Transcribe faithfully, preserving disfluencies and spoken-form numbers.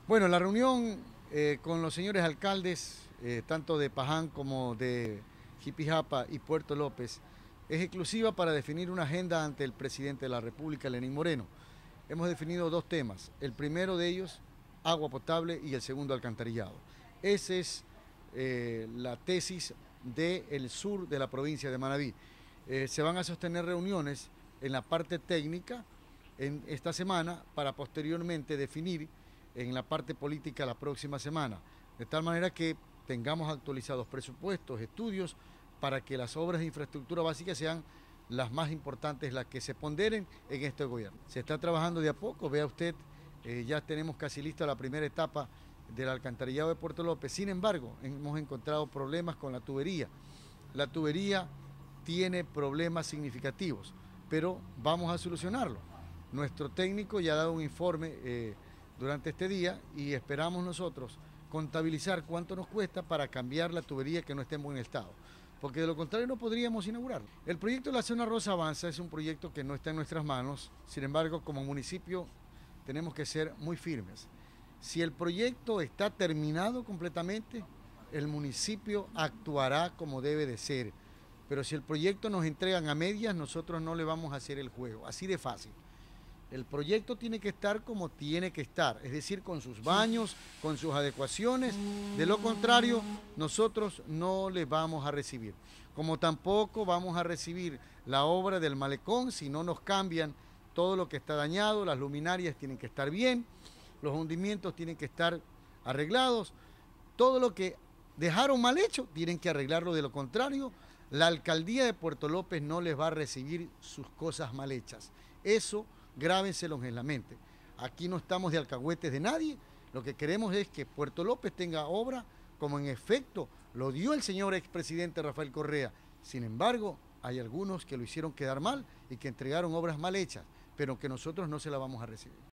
Bueno, la reunión eh, con los señores alcaldes, eh, tanto de Paján como de Jipijapa y Puerto López, es exclusiva para definir una agenda ante el presidente de la República, Lenín Moreno. Hemos definido dos temas. El primero de ellos, agua potable, y el segundo, alcantarillado. Esa es eh, la tesis del sur de la provincia de Manabí. Eh, se van a sostener reuniones en la parte técnica en esta semana para posteriormente definir en la parte política la próxima semana, de tal manera que tengamos actualizados presupuestos, estudios, para que las obras de infraestructura básica sean las más importantes, las que se ponderen en este gobierno. Se está trabajando de a poco, vea usted, eh, ya tenemos casi lista la primera etapa del alcantarillado de Puerto López. Sin embargo, hemos encontrado problemas con la tubería. La tubería tiene problemas significativos, pero vamos a solucionarlo. Nuestro técnico ya ha dado un informe eh, durante este día y esperamos nosotros contabilizar cuánto nos cuesta para cambiar la tubería que no esté en buen estado, porque de lo contrario no podríamos inaugurarlo. El proyecto de la Zona Rosa Avanza es un proyecto que no está en nuestras manos, sin embargo, como municipio tenemos que ser muy firmes. Si el proyecto está terminado completamente, el municipio actuará como debe de ser, pero si el proyecto nos entregan a medias, nosotros no le vamos a hacer el juego, así de fácil. El proyecto tiene que estar como tiene que estar, es decir, con sus baños, con sus adecuaciones. De lo contrario, nosotros no le vamos a recibir. Como tampoco vamos a recibir la obra del malecón si no nos cambian todo lo que está dañado. Las luminarias tienen que estar bien, los hundimientos tienen que estar arreglados. Todo lo que dejaron mal hecho tienen que arreglarlo. De lo contrario, la alcaldía de Puerto López no les va a recibir sus cosas mal hechas. Eso grábenselos en la mente. Aquí no estamos de alcahuetes de nadie. Lo que queremos es que Puerto López tenga obra como en efecto lo dio el señor expresidente Rafael Correa. Sin embargo, hay algunos que lo hicieron quedar mal y que entregaron obras mal hechas, pero que nosotros no se las vamos a recibir.